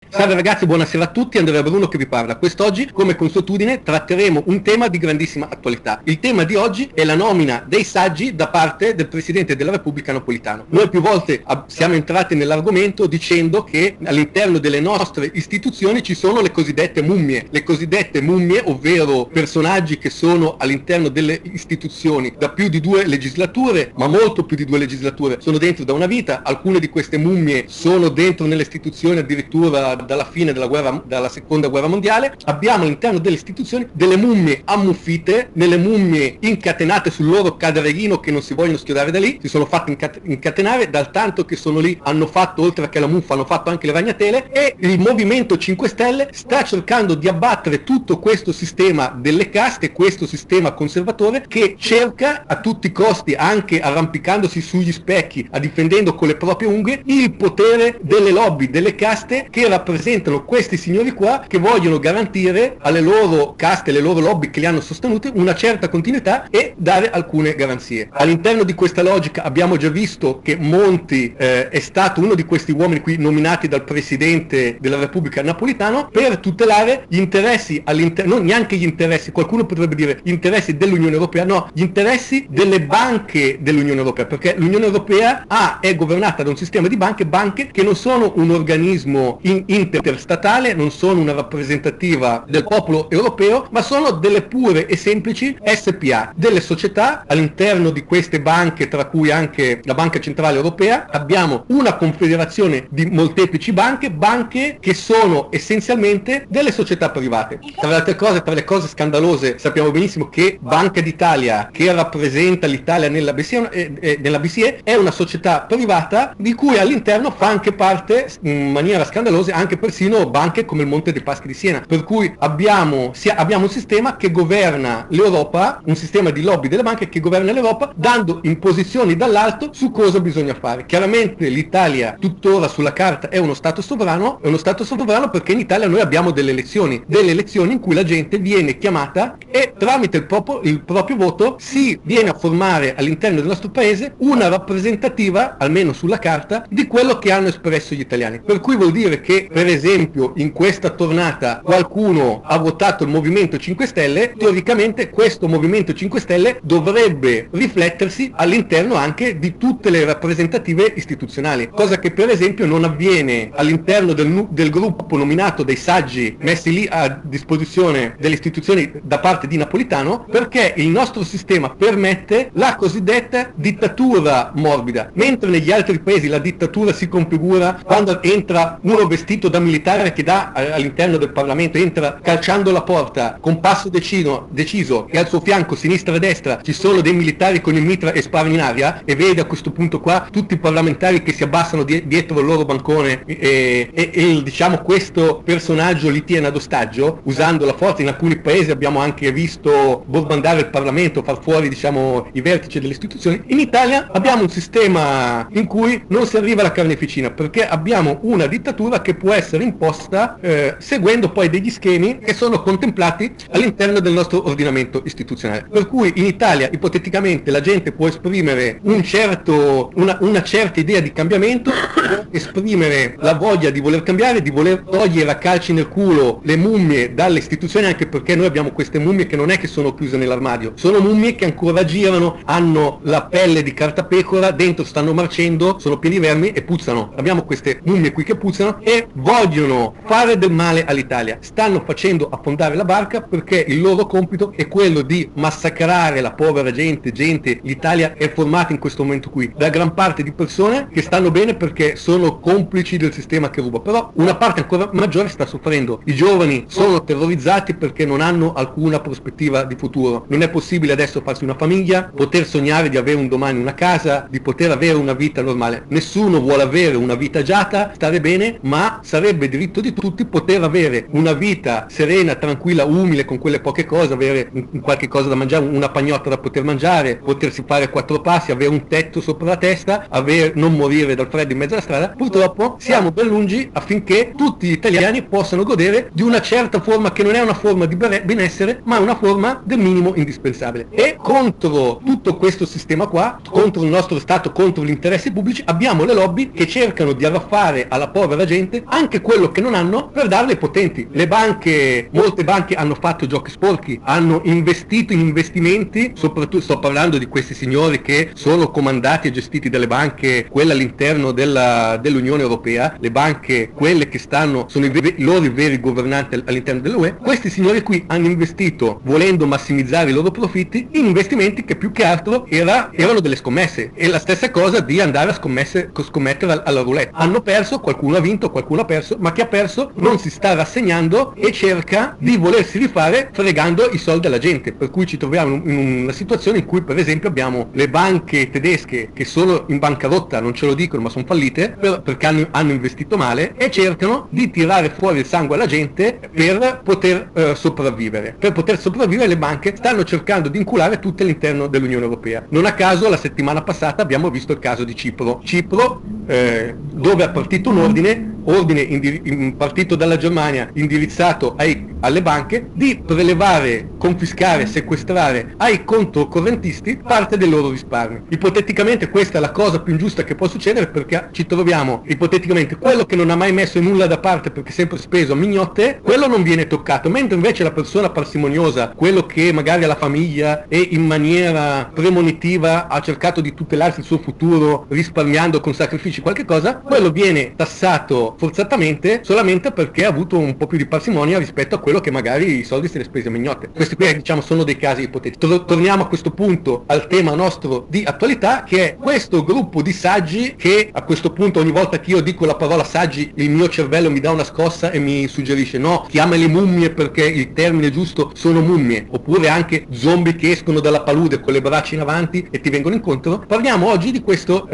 Salve ragazzi, buonasera a tutti, Andrea Bruno che vi parla. Quest'oggi, come consuetudine, tratteremo un tema di grandissima attualità. Il tema di oggi è la nomina dei saggi da parte del Presidente della Repubblica Napolitano. Noi più volte siamo entrati nell'argomento dicendo che all'interno delle nostre istituzioni ci sono le cosiddette mummie, ovvero personaggi che sono all'interno delle istituzioni da più di 2 legislature, ma molto più di 2 legislature, sono dentro da una vita. Alcune di queste mummie sono dentro nelle istituzioni addirittura dalla fine dalla seconda guerra mondiale. Abbiamo all'interno delle istituzioni delle mummie ammuffite, delle mummie incatenate sul loro cadarelino che non si vogliono schiodare da lì, si sono fatte incatenare, dal tanto che sono lì hanno fatto, oltre che la muffa, hanno fatto anche le ragnatele, e il Movimento 5 Stelle sta cercando di abbattere tutto questo sistema delle caste, questo sistema conservatore che cerca a tutti i costi, anche arrampicandosi sugli specchi, difendendo con le proprie unghie, il potere delle lobby, delle caste che rappresentano questi signori qua, che vogliono garantire alle loro caste, alle loro lobby che li hanno sostenuti, una certa continuità e dare alcune garanzie. All'interno di questa logica abbiamo già visto che Monti è stato uno di questi uomini qui nominati dal Presidente della Repubblica Napolitano per tutelare gli interessi non neanche gli interessi, qualcuno potrebbe dire gli interessi dell'Unione Europea, no, gli interessi delle banche dell'Unione Europea, perché l'Unione Europea è governata da un sistema di banche che non sono un organismo interstatale, non sono una rappresentativa del popolo europeo, ma sono delle pure e semplici SPA, delle società. All'interno di queste banche, tra cui anche la Banca Centrale Europea, abbiamo una confederazione di molteplici banche che sono essenzialmente delle società private. Tra le altre cose, tra le cose scandalose, sappiamo benissimo che Banca d'Italia, che rappresenta l'Italia nella BCE, è una società privata di cui all'interno fa anche parte, in maniera scandalosa, anche persino banche come il Monte dei Paschi di Siena, per cui abbiamo un sistema che governa l'Europa, un sistema di lobby delle banche che governa l'Europa, dando imposizioni dall'alto su cosa bisogna fare. Chiaramente l'Italia tuttora sulla carta è uno Stato sovrano perché in Italia noi abbiamo delle elezioni in cui la gente viene chiamata e tramite il proprio voto si viene a formare all'interno del nostro paese una rappresentativa, almeno sulla carta, di quello che hanno espresso gli italiani. Per cui vuol dire che, per esempio, in questa tornata qualcuno ha votato il Movimento 5 Stelle, teoricamente questo Movimento 5 Stelle dovrebbe riflettersi all'interno anche di tutte le rappresentative istituzionali, cosa che per esempio non avviene all'interno del gruppo nominato dei saggi messi lì a disposizione delle istituzioni da parte di Napolitano, perché il nostro sistema permette la cosiddetta dittatura morbida, mentre negli altri paesi la dittatura si configura quando entra uno vestito da militare che dà all'interno del Parlamento, entra calciando la porta con passo deciso e al suo fianco sinistra e destra ci sono dei militari con il mitra e sparano in aria, e vede a questo punto qua tutti i parlamentari che si abbassano dietro il loro bancone e diciamo questo personaggio li tiene ad ostaggio usando la forza. In alcuni paesi abbiamo anche visto bombardare il Parlamento, far fuori diciamo i vertici delle istituzioni. In Italia abbiamo un sistema in cui non si arriva alla carneficina, perché abbiamo una dittatura che può essere imposta seguendo poi degli schemi che sono contemplati all'interno del nostro ordinamento istituzionale. Per cui in Italia ipoteticamente la gente può esprimere una certa idea di cambiamento, può esprimere la voglia di voler cambiare, di voler togliere a calci nel culo le mummie dalle istituzioni, anche perché noi abbiamo queste mummie che non è che sono chiuse nell'armadio, sono mummie che ancora girano, hanno la pelle di cartapecora, dentro stanno marcendo, sono pieni di vermi e puzzano. Abbiamo queste mummie qui che puzzano e vogliono fare del male all'Italia, stanno facendo affondare la barca perché il loro compito è quello di massacrare la povera gente. L'Italia è formata in questo momento qui da gran parte di persone che stanno bene perché sono complici del sistema che ruba, però una parte ancora maggiore sta soffrendo. I giovani sono terrorizzati perché non hanno alcuna prospettiva di futuro. Non è possibile adesso farsi una famiglia, poter sognare di avere un domani una casa, di poter avere una vita normale. Nessuno vuole avere una vita agiata, stare bene, ma sarebbe diritto di tutti poter avere una vita serena, tranquilla, umile, con quelle poche cose, avere qualche cosa da mangiare, una pagnotta da poter mangiare, potersi fare 4 passi, avere un tetto sopra la testa, non morire dal freddo in mezzo alla strada. Purtroppo siamo ben lungi affinché tutti gli italiani possano godere di una certa forma che non è una forma di benessere, ma una forma del minimo indispensabile. E contro tutto questo sistema qua, contro il nostro Stato, contro gli interessi pubblici, abbiamo le lobby che cercano di arraffare alla povera gente anche quello che non hanno per darle ai potenti. Le banche, molte banche hanno fatto giochi sporchi, hanno investito in investimenti, soprattutto sto parlando di questi signori che sono comandati e gestiti dalle banche, quelle all'interno dell'Unione Europea, le banche, quelle che sono i loro veri governanti all'interno dell'UE. Questi signori qui hanno investito, volendo massimizzare i loro profitti, in investimenti che più che altro erano delle scommesse. E la stessa cosa di andare a scommettere alla roulette. Hanno perso, qualcuno ha vinto, qualcuno ha perso, ma chi ha perso non si sta rassegnando e cerca di volersi rifare fregando i soldi alla gente. Per cui ci troviamo in una situazione in cui, per esempio, abbiamo le banche tedesche che sono in bancarotta, non ce lo dicono ma sono fallite perché hanno investito male e cercano di tirare fuori il sangue alla gente per poter sopravvivere. Per poter sopravvivere le banche stanno cercando di inculare tutte all'interno dell'Unione Europea. Non a caso la settimana passata abbiamo visto il caso di Cipro, dove ha partito un ordine partito dalla Germania indirizzato alle banche di prelevare, confiscare, sequestrare ai controcorrentisti parte del loro risparmio. Ipoteticamente questa è la cosa più ingiusta che può succedere, perché ci troviamo ipoteticamente quello che non ha mai messo nulla da parte perché sempre speso a mignotte, quello non viene toccato, mentre invece la persona parsimoniosa, quello che magari ha la famiglia e in maniera premonitiva ha cercato di tutelarsi il suo futuro risparmiando con sacrifici qualche cosa, quello viene tassato forzatamente solamente perché ha avuto un po' più di parsimonia rispetto a quello che magari i soldi se li ha spesi a mignotte. Questi qui diciamo sono dei casi ipotetici. Torniamo a questo punto al tema nostro di attualità, che è questo gruppo di saggi che a questo punto ogni volta che io dico la parola saggi il mio cervello mi dà una scossa e mi suggerisce no, chiamali mummie perché il termine giusto sono mummie, oppure anche zombie che escono dalla palude con le braccia in avanti e ti vengono incontro. Parliamo oggi di questo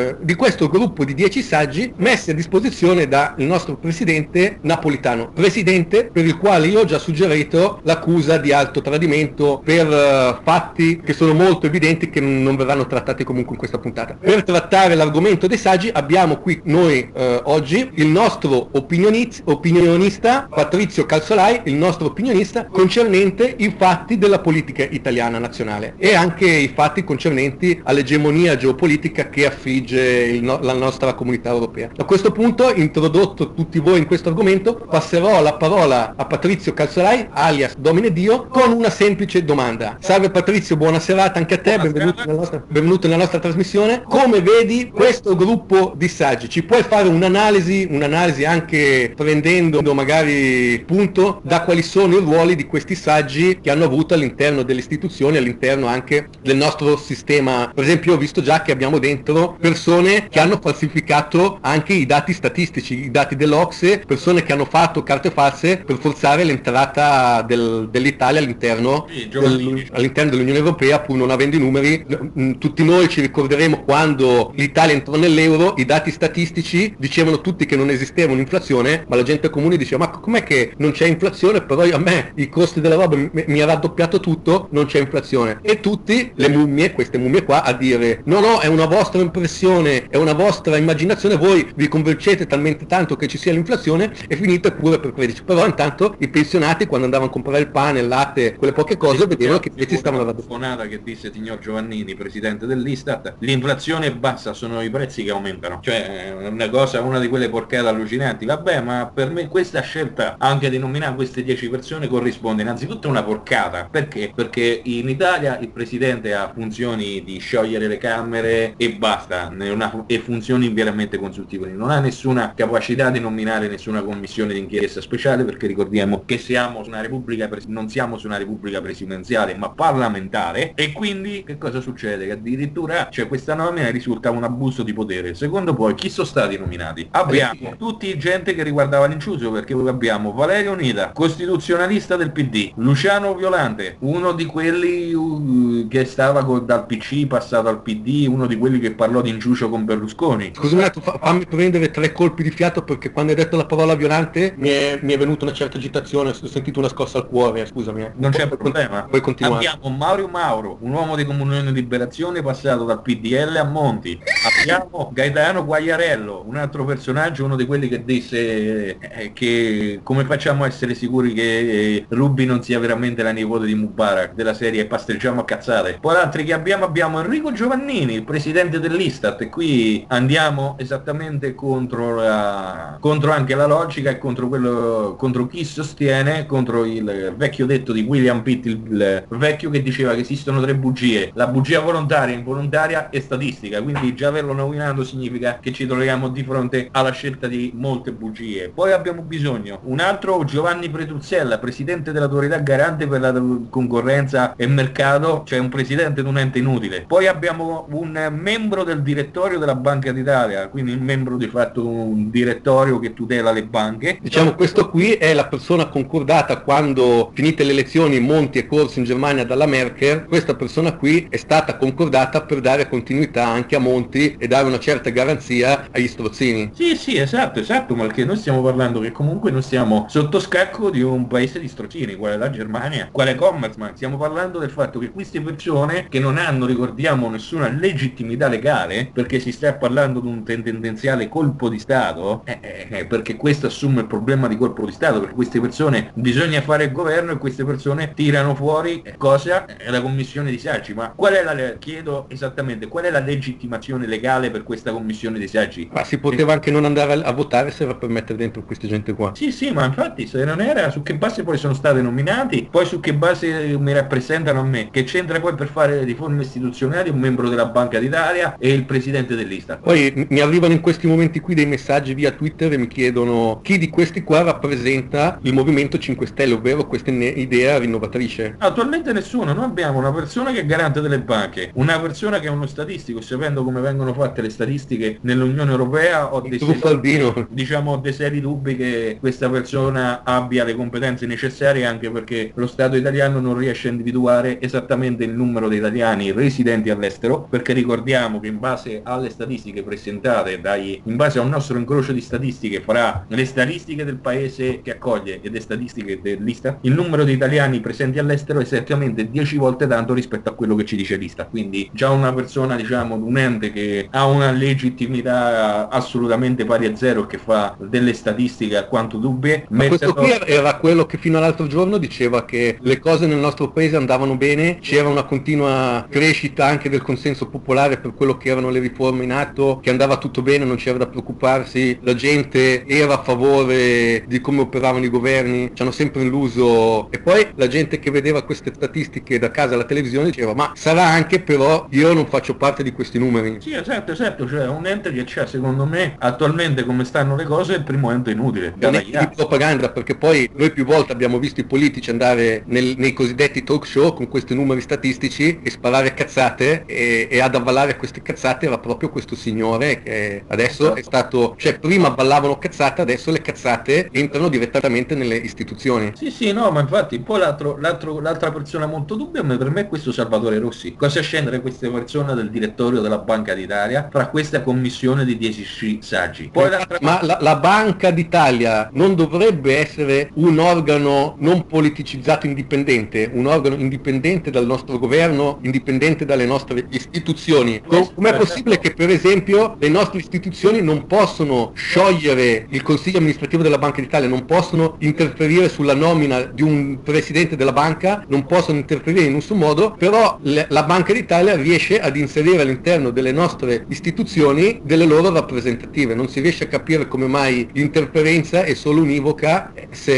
gruppo di 10 saggi messi a disposizione dal nostro presidente Napolitano, presidente per il quale io ho già suggerito l'accusa di alto tradimento per fatti che sono molto evidenti, che non verranno trattati comunque in questa puntata. Per trattare l'argomento dei saggi abbiamo qui noi oggi il nostro opinionista Patrizio Calzolai, il nostro opinionista concernente i fatti della politica italiana nazionale e anche i fatti concernenti all'egemonia geopolitica che affligge la nostra comunità europea. A questo punto, introdotto tutti voi in questo argomento, passerò la parola a Patrizio Calzolai, alias Domine Dio, con una semplice domanda. Salve Patrizio, buona serata anche a te, benvenuto nella nostra trasmissione. Come vedi questo gruppo di saggi? Ci puoi fare un'analisi anche prendendo magari punto da quali sono i ruoli di questi saggi che hanno avuto all'interno delle istituzioni, all'interno anche del nostro sistema? Per esempio, ho visto già che abbiamo dentro persone che hanno falsificato anche i dati statistici, i dati dell'Ocse, persone che hanno fatto carte false per forzare l'entrata dell'Italia all'interno dell'Unione Europea, pur non avendo i numeri. Tutti noi ci ricorderemo quando l'Italia entrò nell'euro, i dati statistici dicevano tutti che non esisteva un'inflazione, ma la gente comune diceva ma com'è che non c'è inflazione, però a me i costi della roba mi ha raddoppiato tutto, non c'è inflazione. E tutti, le mummie, queste mummie qua, a dire no, è una vostra impressione, è una vostra immaginazione, voi vi convincete talmente tanto che ci sia l'inflazione e finite pure per crederci. Però intanto i pensionati, quando andavano a comprare il pane, il latte, quelle poche cose, vedevano che i prezzi stavano raddoppiando. Che disse signor Giovannini, presidente dell'Istat, l'inflazione è bassa, sono i prezzi che aumentano. Cioè è una di quelle porcate allucinanti. Vabbè, ma per me questa scelta anche di nominare queste 10 persone corrisponde innanzitutto a una porcata. Perché? Perché in Italia il presidente ha funzioni di sciogliere le camere e basta, e funzioni veramente consultive. Non ha nessuna capacità di nominare nessuna commissione d'inchiesta speciale, perché ricordiamo che siamo su una repubblica non siamo su una repubblica presidenziale ma parlamentare, e quindi che cosa succede? Che addirittura questa nomina risulta un abuso di potere. Secondo poi chi sono stati nominati? Abbiamo tutti gente che riguardava l'inciuso, perché abbiamo Valerio Nida, costituzionalista del PD, Luciano Violante, uno di quelli che stava dal PC passato al PD, uno di quelli che parlò di inciucio con Berlusconi. Scusami, fammi prendere 3 colpi di fiato, perché quando hai detto la parola Violante mi è venuta una certa agitazione, ho sentito una scossa al cuore, scusami. non c'è problema. Puoi continuare. Abbiamo Mario Mauro, un uomo di Comunione e Liberazione passato dal PDL a Monti. Abbiamo Gaetano Guagliarello, un altro personaggio, uno di quelli che disse che come facciamo a essere sicuri che Ruby non sia veramente la nipote di Mubarak, della serie Pasteggiamo a cazzate. Poi altri che abbiamo Enrico Giovannini, il presidente dell'Istat, e qui andiamo esattamente contro anche la logica e contro chi sostiene, contro il vecchio detto di William Pitt, il vecchio che diceva che esistono 3 bugie: la bugia volontaria, involontaria e statistica. Quindi già averlo nominato significa che ci troviamo di fronte alla scelta di molte bugie. Poi abbiamo bisogno un altro Giovanni Pretuzzella, presidente dell'autorità garante per la concorrenza e mercato, cioè un presidente di un ente inutile. Poi abbiamo un membro del direttorio della Banca d'Italia, quindi un membro di fatto un direttorio che tutela le banche. Diciamo, questo qui è la persona concordata quando, finite le elezioni, Monti è corso in Germania dalla Merkel. Questa persona qui è stata concordata per dare continuità anche a Monti e dare una certa garanzia agli strozzini. Sì, esatto, ma che noi stiamo parlando che comunque noi siamo sotto scacco di un paese di strozzini, quale la Germania, quale Commerzbank. Stiamo parlando del fatto che queste persone, che non hanno, ricordiamo, nessuna legittimità legale, perché si sta parlando di un tendenziale colpo di Stato, perché questo assume il problema di colpo di Stato, perché queste persone bisogna fare il governo e queste persone tirano fuori cosa? La commissione di saggi. Ma chiedo esattamente qual è la legittimazione legale per questa commissione di saggi? Ma si poteva anche non andare a votare se era per mettere dentro questa gente qua. Sì, ma infatti se non era, su che base poi sono stati nominati, poi su che base mi rappresentano a me, che c'entra poi per fare le riforme istituzionali un membro della Banca d'Italia e il presidente dell'Istat? Poi mi arrivano in questi momenti qui dei messaggi via Twitter e mi chiedono chi di questi qua rappresenta il Movimento 5 Stelle, ovvero questa idea rinnovatrice. Attualmente nessuno. Noi abbiamo una persona che è garante delle banche, una persona che è uno statistico, sapendo come vengono fatte le statistiche nell'Unione Europea ho dei seri dubbi che questa persona abbia le competenze necessarie, anche perché lo Stato italiano non riesce a individuare esattamente il numero di italiani residenti all'estero, perché ricordiamo che in base alle statistiche presentate in base a un nostro incrocio di statistiche fra le statistiche del paese che accoglie e le statistiche dell'Istat, il numero di italiani presenti all'estero è esattamente 10 volte tanto rispetto a quello che ci dice l'Istat. Quindi già una persona, diciamo, un ente che ha una legittimità assolutamente pari a zero, che fa delle statistiche alquanto dubbie. Ma questo qui era quello che fino all'altro giorno diceva che le cose nel nostro paese andavano bene, c'era una continua crescita anche del consenso popolare per quello che erano le riforme in atto, che andava tutto bene, non c'era da preoccuparsi, la gente era a favore di come operavano i governi, ci hanno sempre illuso. E poi la gente che vedeva queste statistiche da casa alla televisione diceva: ma sarà anche, però io non faccio parte di questi numeri. Sì, esatto, cioè un ente che c'è, secondo me, attualmente come stanno le cose, è il primo ente inutile. Di propaganda, perché poi noi più volte abbiamo visto i politici andare nei cosiddetti talk show con questi numeri statistici e sparare cazzate, e ad avvalare queste cazzate era proprio questo signore che adesso è stato, cioè prima ballavano cazzate, adesso le cazzate entrano direttamente nelle istituzioni. Sì, no, ma infatti poi l'altra persona molto dubbia per me è questo Salvatore Rossi. Cosa scendere queste persone del direttorio della Banca d'Italia fra questa commissione di 10 saggi? Poi ma la Banca d'Italia non dovrebbe essere un organo non politicizzato indipendente, un organo indipendente dal nostro governo, indipendente dalle nostre istituzioni? Com'è possibile che per esempio le nostre istituzioni non possono sciogliere il consiglio amministrativo della Banca d'Italia, non possono interferire sulla nomina di un presidente della banca, non possono interferire in nessun modo, però la Banca d'Italia riesce ad inserire all'interno delle nostre istituzioni delle loro rappresentative? Non si riesce a capire come mai l'interferenza è solo univoca,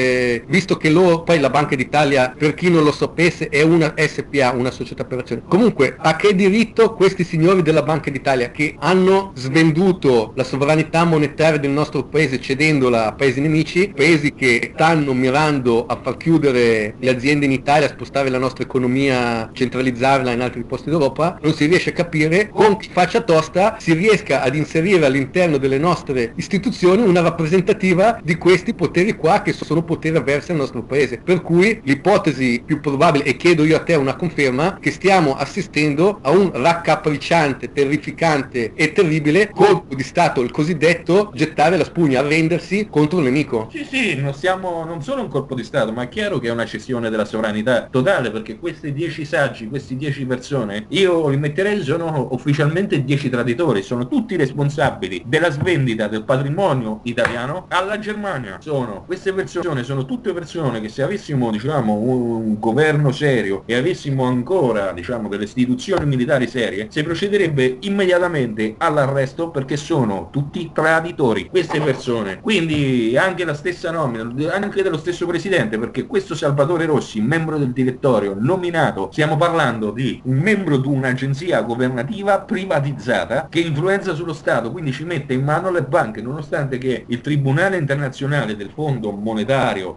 visto che poi la Banca d'Italia, per chi non lo sapesse, è una SPA, una società per azioni. Comunque, a che diritto questi signori della Banca d'Italia, che hanno svenduto la sovranità monetaria del nostro paese cedendola a paesi nemici, paesi che stanno mirando a far chiudere le aziende in Italia, a spostare la nostra economia, centralizzarla in altri posti d'Europa, non si riesce a capire con chi faccia tosta si riesca ad inserire all'interno delle nostre istituzioni una rappresentativa di questi poteri qua, che sono poteri avversi al nostro paese. Per cui l'ipotesi più probabile, e chiedo io a te una conferma, che stiamo assistendo a un raccapricciante, terrificante e terribile colpo di Stato, il cosiddetto gettare la spugna, arrendersi contro un nemico. Sì, non solo un colpo di Stato, ma è chiaro che è una cessione della sovranità totale, perché questi 10 saggi, questi 10 persone, io li metterei, sono ufficialmente 10 traditori, sono tutti responsabili della svendita del patrimonio italiano alla Germania. Queste persone sono tutte persone che, se avessimo, diciamo, un governo serio e avessimo ancora, diciamo, delle istituzioni militari serie, si procederebbe immediatamente all'arresto, perché sono tutti traditori queste persone. Quindi anche la stessa nomina, anche dello stesso presidente, perché questo Salvatore Rossi, membro del direttorio nominato, stiamo parlando di un membro di un'agenzia governativa privatizzata che influenza sullo Stato, quindi ci mette in mano le banche, nonostante che il Tribunale internazionale del Fondo Monetario,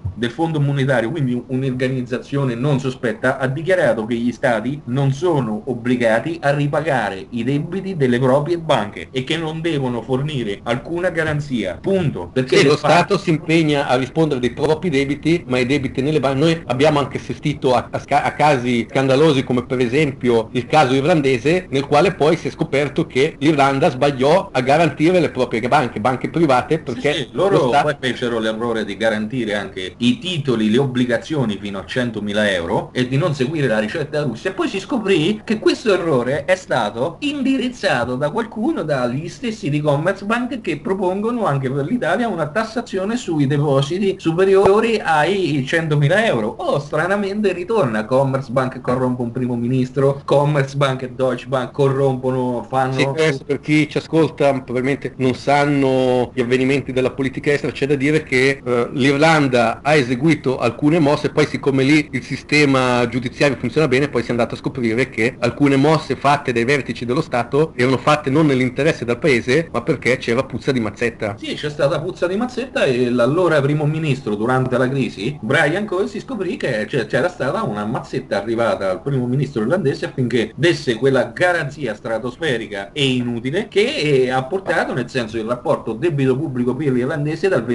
quindi un'organizzazione non sospetta, ha dichiarato che gli Stati non sono obbligati a ripagare i debiti delle proprie banche e che non devono fornire alcuna garanzia, punto. Perché lo Stato si impegna a rispondere dei propri debiti, ma i debiti nelle banche, noi abbiamo anche assistito a casi scandalosi, come per esempio il caso irlandese, nel quale poi si è scoperto che l'Irlanda sbagliò a garantire le proprie banche private, perché loro poi fecero l'errore di garantire anche i titoli, le obbligazioni fino a 100.000 euro e di non seguire la ricetta russa, e poi si scoprì che questo errore è stato indirizzato da qualcuno, dagli stessi di Commerzbank, che propongono anche per l'Italia una tassazione sui depositi superiori ai 100.000 euro. Stranamente ritorna: Commerzbank corrompe un primo ministro, Commerzbank e Deutsche Bank corrompono, fanno... Sì, questo, per chi ci ascolta probabilmente non sanno gli avvenimenti della politica estera, c'è da dire che l'Irlanda ha eseguito alcune mosse, poi siccome lì il sistema giudiziario funziona bene, poi si è andato a scoprire che alcune mosse fatte dai vertici dello Stato erano fatte non nell'interesse del paese, ma perché c'era puzza di mazzetta. Sì, c'è stata puzza di mazzetta, e l'allora primo ministro, durante la crisi, Brian Coe, si scoprì che c'era stata una mazzetta arrivata al primo ministro irlandese affinché desse quella garanzia stratosferica e inutile che ha portato, nel senso, il rapporto debito pubblico PIL irlandese dal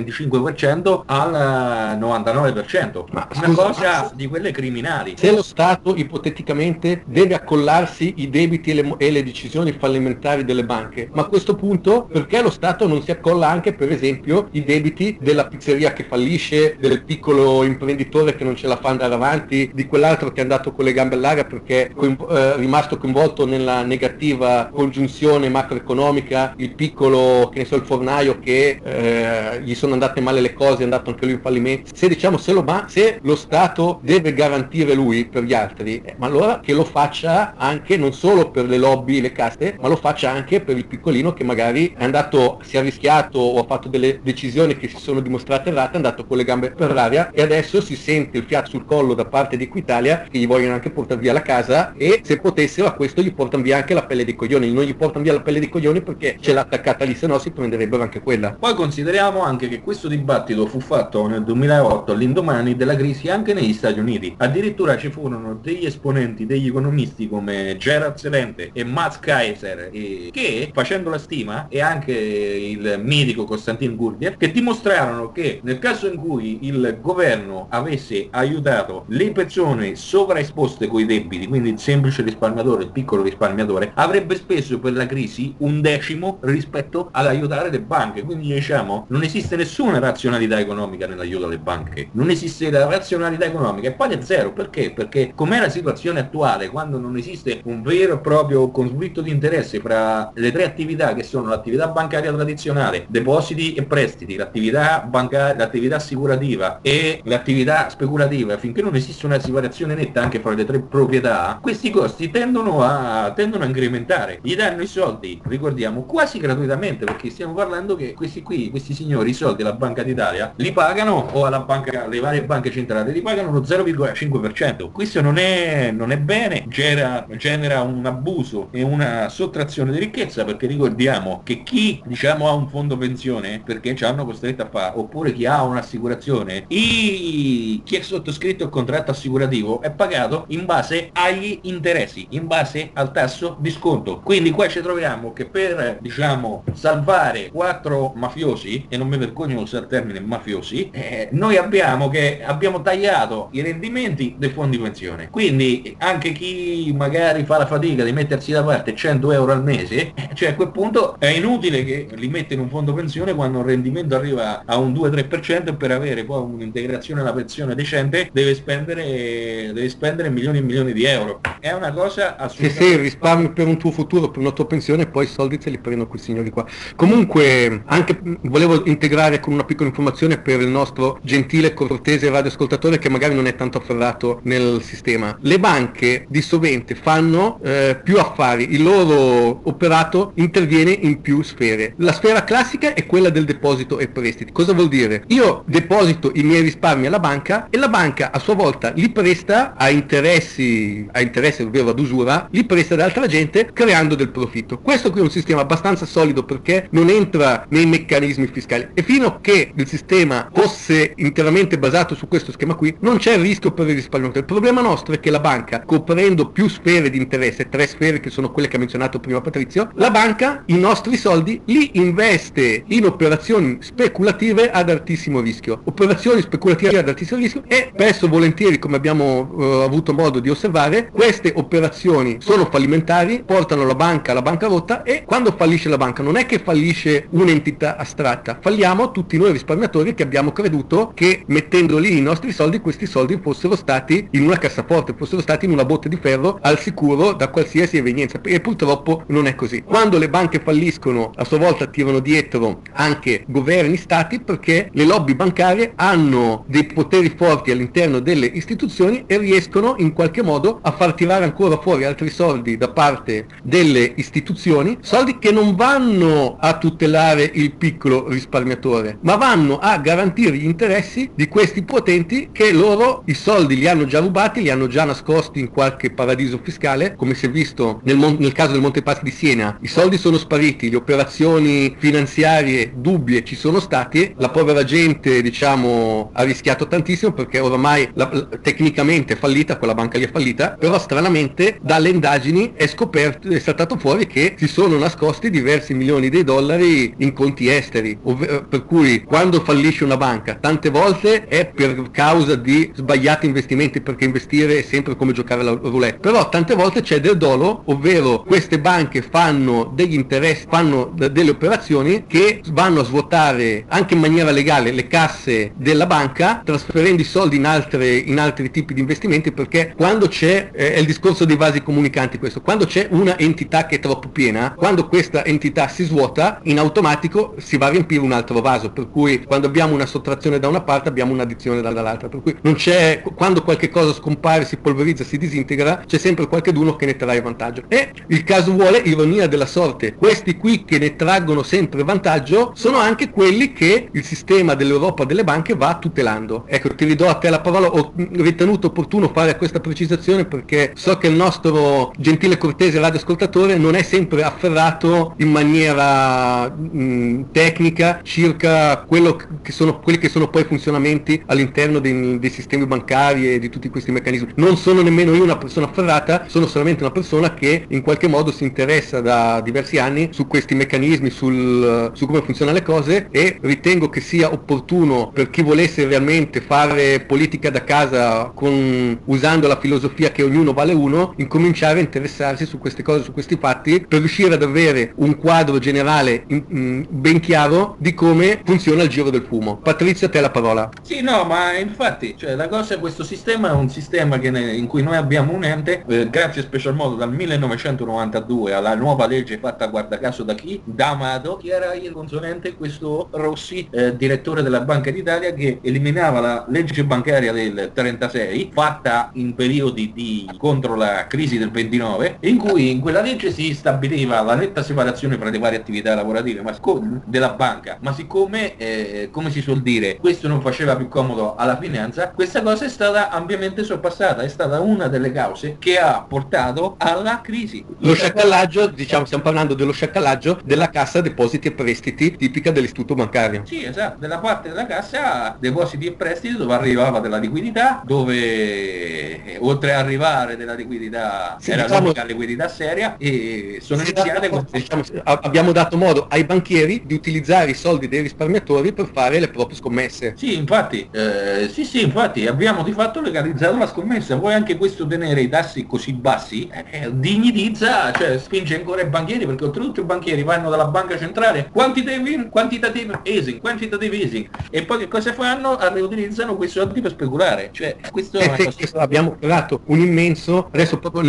25% al 99%. Ma una cosa di quelle criminali. Se lo Stato ipoteticamente deve accollarsi i debiti e le decisioni fallimentari delle banche, ma a questo punto perché lo Stato non si accolla anche, per esempio, i debiti della pizzeria che fallisce, del piccolo imprenditore che non ce la fa andare avanti, di quell'altro che è andato con le gambe all'aria perché è rimasto coinvolto nella negativa congiunzione macroeconomica, il piccolo, che ne so, il fornaio che gli sono andate male le cose, è andato anche lui in fallimento. Se lo Stato deve garantire lui per gli altri, ma allora che lo faccia anche non solo per le lobby, le caste, ma lo faccia anche per il piccolino che magari è andato, si è rischiato o ha fatto delle decisioni che si sono dimostrate errate, è andato con le gambe per l'aria e adesso si sente il fiato sul collo da parte di Equitalia, che gli vogliono anche portare via la casa, e se potessero a questo gli portano via anche la pelle dei coglioni. Non gli portano via la pelle dei coglioni perché ce l'ha attaccata lì, se no si prenderebbero anche quella. Poi consideriamo anche che questo dibattito fu fatto nel 2008, all'indomani della crisi, anche negli Stati Uniti. Addirittura ci furono degli esponenti, degli economisti come Gerald Celente e Max Kaiser, che, facendo la stima, e anche il mitico Konstantin Gurdjieff, che dimostrarono che nel caso in cui il governo avesse aiutato le persone sovraesposte coi debiti, quindi il semplice risparmiatore, il piccolo risparmiatore, avrebbe speso per la crisi 1/10 rispetto ad aiutare le banche. Quindi diciamo, non esiste nessuna razionalità economica nell'aiuto alle banche, non esiste la razionalità economica, e poi è zero. Perché? Perché com'è la situazione attuale, quando non esiste un vero e proprio conflitto di interesse fra le tre attività che sono l'attività bancaria tradizionale, depositi e prestiti, l'attività bancaria, l'attività assicurativa e l'attività speculativa, finché non esiste una separazione netta anche fra le tre proprietà, questi costi tendono a incrementare. Gli danno i soldi, ricordiamo, quasi gratuitamente, perché stiamo parlando che questi signori i soldi alla Banca d'Italia li pagano, o alla banca, le varie banche centrali li pagano lo 0,5%. Questo non è bene, genera un abuso e una sottrazione di ricchezza, perché ricordiamo che chi, diciamo, ha un fondo pensione perché ci hanno costretto a fare, oppure chi ha un'assicurazione, chi è sottoscritto il contratto assicurativo è pagato in base agli interessi, in base al tasso di sconto. Quindi qua ci troviamo che per, diciamo, salvare 4 mafiosi, e non mi vergogno di usare il termine mafiosi, noi abbiamo tagliato i rendimenti dei fondi pensione. Quindi anche chi magari fa la fatica di mettersi da parte 100 euro al mese, cioè a quel punto è inutile che li mette in un fondo pensione quando il rendimento arriva a un 2-3%, e per avere poi un'integrazione alla pensione decente conducente deve spendere milioni e milioni di euro. È una cosa assolutamente... Se risparmi per un tuo futuro, per una tua pensione, poi i soldi se li prendono quei signori qua. Comunque, anche volevo integrare con una piccola informazione per il nostro gentile, cortese radioascoltatore che magari non è tanto afferrato nel sistema. Le banche di sovente fanno più affari, il loro operato interviene in più sfere. La sfera classica è quella del deposito e prestiti. Cosa vuol dire? Io deposito i miei risparmi alla banca e la banca a sua volta li presta a interessi ovvero ad usura, li presta ad altra gente creando del profitto. Questo qui è un sistema abbastanza solido perché non entra nei meccanismi fiscali e fino a che il sistema fosse interamente basato su questo schema qui non c'è il rischio per il risparmiatore. Il problema nostro è che la banca, coprendo più sfere di interesse, 3 sfere che sono quelle che ha menzionato prima Patrizio, la banca i nostri soldi li investe in operazioni speculative ad altissimo rischio. Operazioni speculative ad altissimo rischio e spesso volentieri, come abbiamo avuto modo di osservare, queste operazioni sono fallimentari, portano la banca alla bancarotta e quando fallisce la banca non è che fallisce un'entità astratta, falliamo tutti noi risparmiatori che abbiamo creduto che mettendo lì i nostri soldi, questi soldi fossero stati in una cassaforte, fossero stati in una botte di ferro al sicuro da qualsiasi evenienza e purtroppo non è così. Quando le banche falliscono a sua volta tirano dietro anche governi, stati, perché le lobby bancarie hanno dei poteri forti all'interno delle istituzioni e riescono in qualche modo a far tirare ancora fuori altri soldi da parte delle istituzioni, soldi che non vanno a tutelare il piccolo risparmiatore, ma vanno a garantire gli interessi di questi potenti che loro i soldi li hanno già rubati, li hanno già nascosti in qualche paradiso fiscale, come si è visto nel caso del Monte Paschi di Siena. I soldi sono spariti, le operazioni finanziarie dubbie ci sono state, la povera gente diciamo ha rischiato tantissimo perché oramai tecnicamente è fallita, quella banca lì è fallita, però stranamente dalle indagini è saltato fuori che si sono nascosti diversi milioni di dollari in conti esteri, per cui quando fallisce una banca tante volte è per causa di sbagliati investimenti, perché investire è sempre come giocare alla roulette, però tante volte c'è del dolo, ovvero queste banche fanno degli interessi, fanno delle operazioni che vanno a svuotare anche in maniera legale le casse della banca trasferendo i soldi in altri tipi di investimenti, perché quando c'è è il discorso dei vasi comunicanti questo, quando c'è una entità che è troppo piena, quando questa entità si svuota in automatico si va a riempire un altro vaso, per cui quando abbiamo una sottrazione da una parte abbiamo un'addizione dall'altra, per cui non c'è, quando qualche cosa scompare, si polverizza, si disintegra, c'è sempre qualcheduno che ne trae vantaggio e il caso vuole, ironia della sorte, questi qui che ne traggono sempre vantaggio sono anche quelli che il sistema dell'Europa delle banche va tutelando. Ecco, ti ridò a te la parola, ho ritenuto opportuno fare questa precisazione perché so che il nostro gentile cortese radioascoltatore non è sempre afferrato in maniera tecnica circa quelli che sono poi funzionamenti all'interno dei sistemi bancari e di tutti questi meccanismi. Non sono nemmeno io una persona afferrata, sono solamente una persona che in qualche modo si interessa da diversi anni su questi meccanismi, su come funzionano le cose, e ritengo che sia opportuno per chi volesse realmente fare politica da casa usando la filosofia che ognuno vale uno, incominciare a interessarsi su queste cose, su questi fatti, per riuscire ad avere un quadro generale ben chiaro di come funziona il giro del fumo. Patrizio, a te la parola. Sì, no, ma infatti, cioè, la cosa è questo sistema è un sistema in cui noi abbiamo un ente, grazie special modo dal 1992 alla nuova legge fatta guarda caso da chi? Da Amato, che era il consulente, questo Rossi, direttore della Banca d'Italia, che eliminava la legge bancaria del 36, fatta in periodi contro la crisi del 29, in cui in quella legge si stabiliva la netta separazione fra le varie attività lavorative della banca, ma siccome, come si suol dire, questo non faceva più comodo alla finanza, questa cosa è stata ampiamente sorpassata, è stata una delle cause che ha portato alla crisi. Lo sciacallaggio, diciamo, stiamo parlando dello sciacallaggio della cassa depositi e prestiti tipica dell'istituto bancario. Sì, esatto, della parte della cassa depositi e prestiti dove arrivava della liquidità, dove oltre a arrivare della liquidità era l'unica liquidità seria, e sono iniziate abbiamo dato modo ai banchieri di utilizzare i soldi dei risparmiatori per fare le proprie scommesse. Sì, infatti, infatti abbiamo di fatto legalizzato la scommessa. Poi anche questo tenere i tassi così bassi dignitizza, cioè spinge ancora i banchieri, perché oltretutto i banchieri vanno dalla banca quantitative easing, e poi che cosa fanno? Riutilizzano soldi per speculare, cioè questo è una cosa... Abbiamo creato un immenso, adesso proprio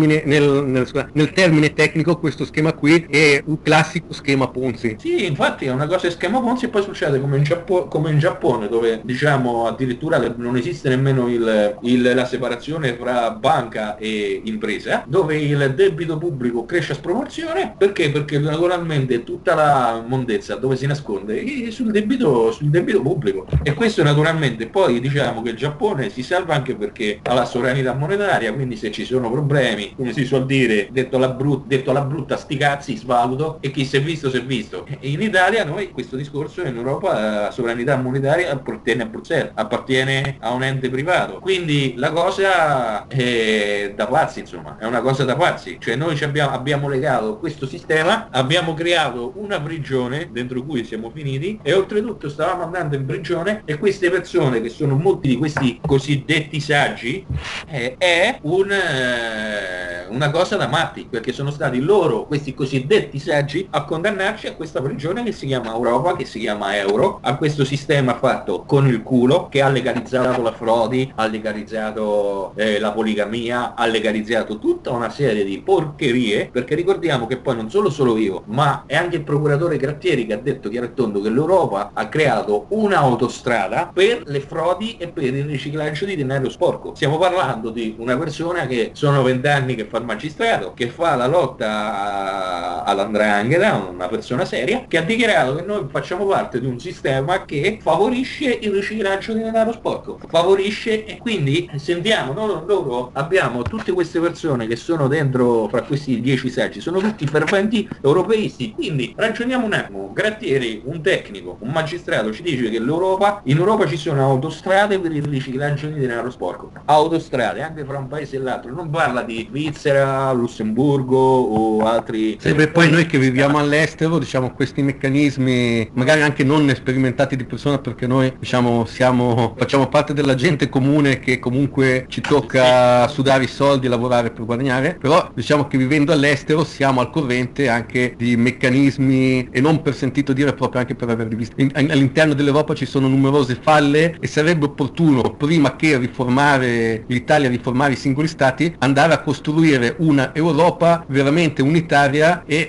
nel termine tecnico, questo schema qui è un classico schema Ponzi. Sì, infatti è una cosa di schema Ponzi, e poi succede come in Giappone, dove diciamo addirittura non esiste nemmeno la separazione fra banca e impresa, dove il debito pubblico cresce a sproporzione. Perché? Perché naturalmente tutta la mondezza dove si nasconde? Sul debito pubblico. E questo naturalmente poi diciamo che il Giappone si salva anche perché ha la sovranità monetaria, quindi se ci sono problemi, come si suol dire, detto alla brutta, sti cazzi, svaluto, e chi si è visto si è visto. E in Italia noi questo discorso, in Europa la sovranità monetaria appartiene a Bruxelles, appartiene a un ente privato, quindi la cosa è da pazzi, insomma, è una cosa da pazzi. Cioè noi abbiamo legato questo sistema, abbiamo creato una prigione dentro cui siamo finiti, e oltretutto stavamo andando in prigione, e queste persone, che sono molti di questi cosiddetti saggi, è una cosa da matti, perché sono stati loro, questi cosiddetti saggi, a condannarci a questa prigione che si chiama Europa, che si chiama euro, a questo sistema fatto con il culo, che ha legalizzato la frodi, ha legalizzato la poligamia, ha legalizzato tutta una serie di porcherie, perché ricordiamo che poi non solo io, ma è anche il procuratore Grattieri che ha detto chiaro e tondo che l'Europa ha creato un'autostrada per le frodi e per il riciclaggio di denaro sporco. Stiamo parlando di una persona che sono 20 anni che fa il magistrato, che fa la lotta all''ndrangheta, una persona seria, che ha dichiarato che noi facciamo parte di un sistema che favorisce il riciclaggio di denaro sporco, favorisce, e quindi sentiamo, loro abbiamo tutte queste persone che sono dentro, fra questi 10 saggi, sono tutti ferventi europeisti. Quindi ragioniamo un attimo, Grattieri, un tecnico, un magistrato, ci dice che in Europa ci sono autostrade per il riciclaggio di denaro sporco, autostrade anche fra un paese e l'altro, non parla di Svizzera, Lussemburgo o altri. Sempre poi noi che viviamo all'estero, diciamo, questi meccanismi magari anche non sperimentati di persona, perché noi diciamo facciamo parte della gente comune che comunque ci tocca sudare i soldi e lavorare per guadagnare, però diciamo che vivendo all'estero siamo al corrente anche di meccanismi, e non per sentito dire, proprio anche per averli visti. All'interno dell'Europa ci sono numerose falle, e sarebbe opportuno, prima che riformare l'Italia, riformare i singoli stati, andare a costruire una Europa veramente unitaria e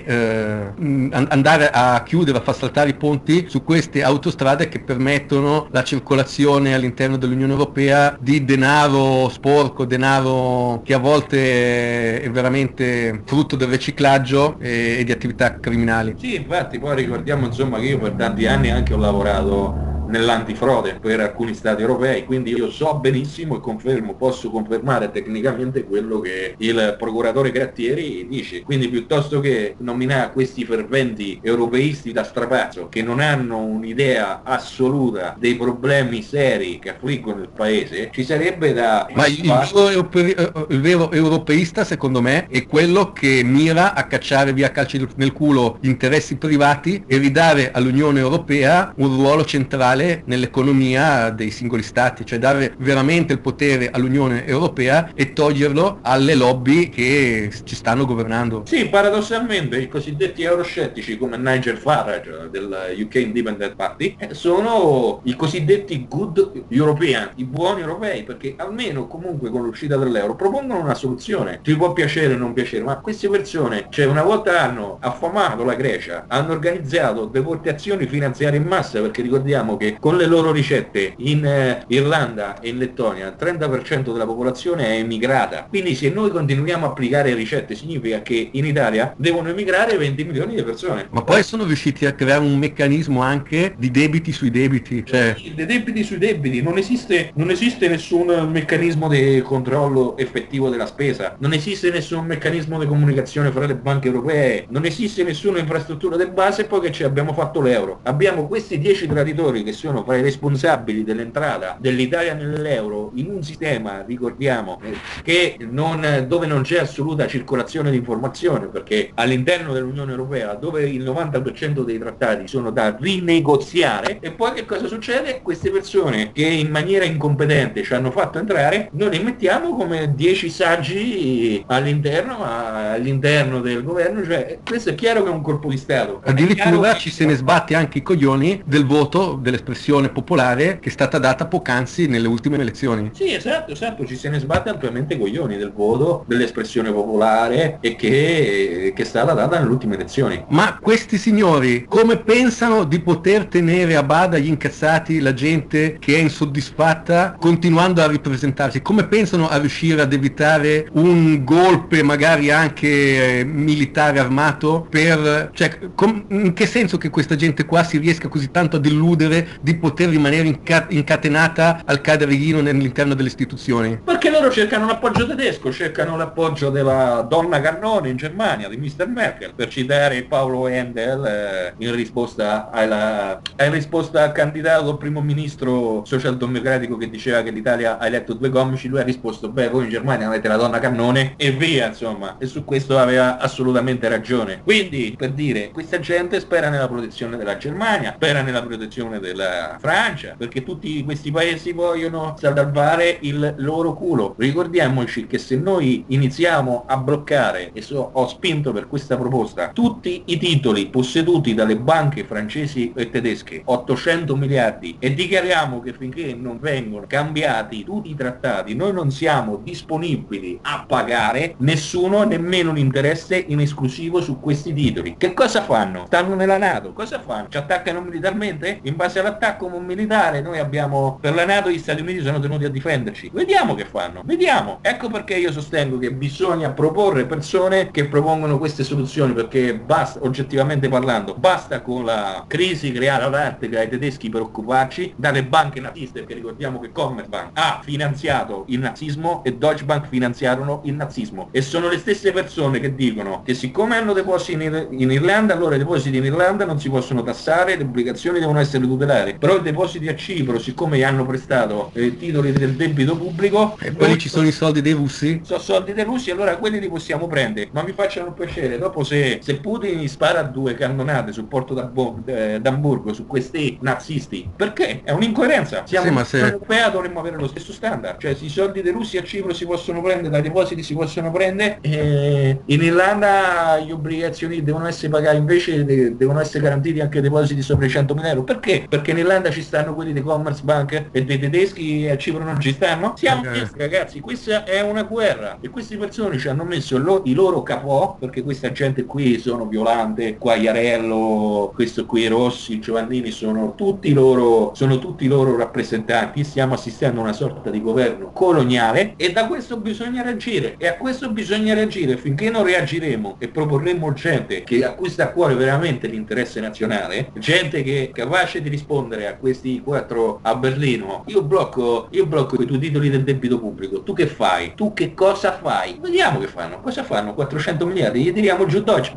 andare a chiudere, a far saltare i ponti su queste autostrade che permettono la circolazione all'interno dell'Unione Europea di denaro sporco, denaro che a volte è veramente frutto del riciclaggio e di attività criminali. Sì, infatti poi ricordiamo insomma che io per tanti anni anche ho lavorato nell'antifrode per alcuni stati europei, quindi io so benissimo e posso confermare tecnicamente quello che il procuratore Grattieri dice. Quindi piuttosto che nominare questi ferventi europeisti da strapazzo, che non hanno un'idea assoluta dei problemi seri che affliggono il paese, ci sarebbe da... Ma il vero europeista, secondo me, è quello che mira a cacciare via calci nel culo gli interessi privati e ridare all'Unione Europea un ruolo centrale nell'economia dei singoli stati, cioè dare veramente il potere all'Unione Europea e toglierlo alle lobby che ci stanno governando. Sì, paradossalmente i cosiddetti euroscettici come Nigel Farage del UK Independent Party sono i cosiddetti good European, i buoni europei, perché almeno comunque con l'uscita dell'euro propongono una soluzione. Ti può piacere o non piacere, ma queste persone, cioè una volta hanno affamato la Grecia, hanno organizzato deportazioni finanziarie in massa, perché ricordiamo che con le loro ricette in Irlanda e in Lettonia il 30% della popolazione è emigrata. Quindi se noi continuiamo a applicare ricette significa che in Italia devono emigrare 20 milioni di persone. Ma poi sono riusciti a creare un meccanismo anche di debiti sui debiti, cioè dei debiti sui debiti. Non esiste nessun meccanismo di controllo effettivo della spesa, non esiste nessun meccanismo di comunicazione fra le banche europee, non esiste nessuna infrastruttura di base, e poi che ci abbiamo fatto l'euro. Abbiamo questi 10 traditori che sono fra i responsabili dell'entrata dell'Italia nell'euro in un sistema, ricordiamo, dove non c'è assoluta circolazione di informazione, perché all'interno dell'Unione Europea, dove il 90% dei trattati sono da rinegoziare, e poi che cosa succede? Queste persone che in maniera incompetente ci hanno fatto entrare, noi li mettiamo come 10 saggi all'interno del governo, cioè questo è chiaro che è un colpo di Stato. Addirittura se ne sbatte anche i coglioni del voto delle dell'espressione popolare che è stata data poc'anzi nelle ultime elezioni. Sì, esatto, ci se ne sbatte ampiamente coglioni del voto, dell'espressione popolare e che è stata data nelle ultime elezioni. Ma questi signori come pensano di poter tenere a bada gli incazzati, la gente che è insoddisfatta, continuando a ripresentarsi? Come pensano a riuscire ad evitare un golpe magari anche militare armato cioè, in che senso che questa gente qua si riesca così tanto a deludere di poter rimanere incatenata al caderino all'interno delle istituzioni? Perché loro cercano l'appoggio tedesco, cercano l'appoggio della donna Cannone in Germania, di Mr. Merkel, per citare Paolo Endel in risposta al candidato primo ministro socialdemocratico che diceva che l'Italia ha eletto 2 comici. Lui ha risposto: beh, voi in Germania avete la donna Cannone, e via, insomma. E su questo aveva assolutamente ragione. Quindi, per dire, questa gente spera nella protezione della Germania, spera nella protezione della Francia, perché tutti questi paesi vogliono salvare il loro culo. Ricordiamoci che se noi iniziamo a bloccare, e ho spinto per questa proposta, tutti i titoli posseduti dalle banche francesi e tedesche, 800 miliardi, e dichiariamo che finché non vengono cambiati tutti i trattati noi non siamo disponibili a pagare, nessuno, nemmeno l'interesse in esclusivo su questi titoli. Che cosa fanno? Stanno nella NATO, cosa fanno? Ci attaccano militarmente? In base all'attacco militare noi abbiamo, per la NATO gli Stati Uniti sono tenuti a difenderci. Vediamo che fanno, vediamo. Ecco perché io sostengo che bisogna proporre persone che propongono queste soluzioni, perché basta, oggettivamente parlando, basta con la crisi creata dall'arte dai tedeschi per occuparci, dalle banche naziste, perché ricordiamo che Commerzbank ha finanziato il nazismo e Deutsche Bank finanziarono il nazismo, e sono le stesse persone che dicono che siccome hanno depositi in Irlanda, allora i depositi in Irlanda non si possono tassare, le obbligazioni devono essere tutelate, però i depositi a Cipro, siccome gli hanno prestato titoli del debito pubblico, e poi ci sono i soldi dei russi, sono soldi dei russi, allora quelli li possiamo prendere. Ma mi facciano piacere, dopo se Putin spara 2 cannonate sul porto d'Amburgo su questi nazisti, perché? È un'incoerenza. Siamo in Unione Europea, dovremmo avere lo stesso standard, cioè i soldi dei russi a Cipro si possono prendere, dai depositi si possono prendere, in Irlanda gli obbligazioni devono essere pagati, invece devono essere garantiti anche depositi sopra i 100.000 euro. Perché? Perché in Irlanda ci stanno quelli di Commerzbank e dei tedeschi, e a Cipro non ci stanno? Siamo tedeschi, ragazzi, questa è una guerra, e queste persone ci hanno messo i loro capò, perché questa gente qui sono Violante, Quagliarello, questo qui Rossi, Giovannini, sono tutti loro rappresentanti. Stiamo assistendo a una sorta di governo coloniale, e da questo bisogna reagire, e a questo bisogna reagire. Finché non reagiremo e proporremo gente a cui sta a cuore veramente l'interesse nazionale, gente che è capace di rispondere a questi 4 a Berlino: io blocco i tuoi titoli del debito pubblico, tu che fai? Tu che cosa fai? Vediamo che fanno. Cosa fanno? 400 miliardi, gli tiriamo giù Deutsche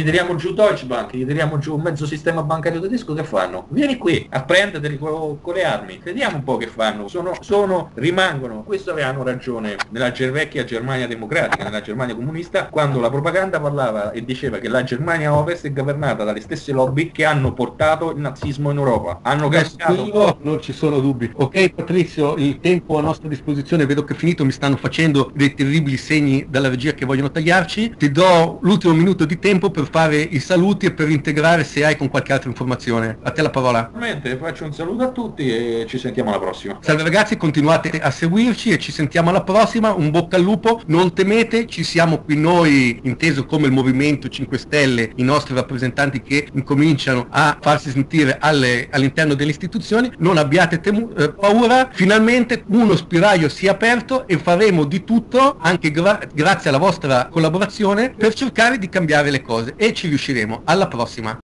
Bank, gli tiriamo giù mezzo sistema bancario tedesco, che fanno? Vieni qui a prenderteli con le armi, vediamo un po' che fanno. Rimangono, questo avevano ragione nella vecchia Germania democratica, nella Germania comunista, quando la propaganda parlava e diceva che la Germania Ovest è governata dalle stesse lobby che hanno portato il nazismo in Europa. Hanno cambiato. Non ci sono dubbi. Ok Patrizio, il tempo a nostra disposizione vedo che è finito, mi stanno facendo dei terribili segni dalla regia che vogliono tagliarci. Ti do l'ultimo minuto di tempo per fare i saluti e per integrare, se hai, con qualche altra informazione. A te la parola. Faccio un saluto a tutti e ci sentiamo alla prossima. Salve ragazzi, continuate a seguirci e ci sentiamo alla prossima. Un bocca al lupo, non temete, ci siamo qui noi, inteso come il Movimento 5 Stelle, i nostri rappresentanti che incominciano a farsi sentire all'interno delle istituzioni. Non abbiate paura, finalmente uno spiraglio si è aperto e faremo di tutto, anche grazie alla vostra collaborazione, per cercare di cambiare le cose, e ci riusciremo. Alla prossima.